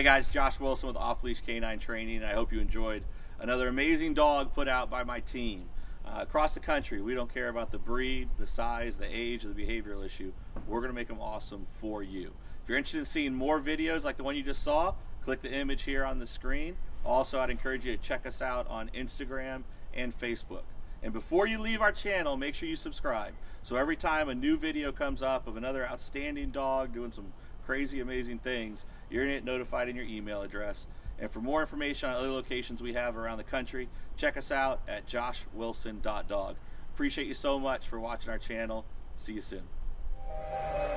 Hey guys, Josh Wilson with Off-Leash Canine Training, and I hope you enjoyed another amazing dog put out by my team. Across the country, we don't care about the breed, the size, the age, or the behavioral issue. We're going to make them awesome for you. If you're interested in seeing more videos like the one you just saw, click the image here on the screen. Also, I'd encourage you to check us out on Instagram and Facebook. And before you leave our channel, make sure you subscribe. So every time a new video comes up of another outstanding dog doing some crazy, amazing things, you're going to get notified in your email address. And for more information on other locations we have around the country, check us out at joshwilson.dog. Appreciate you so much for watching our channel. See you soon.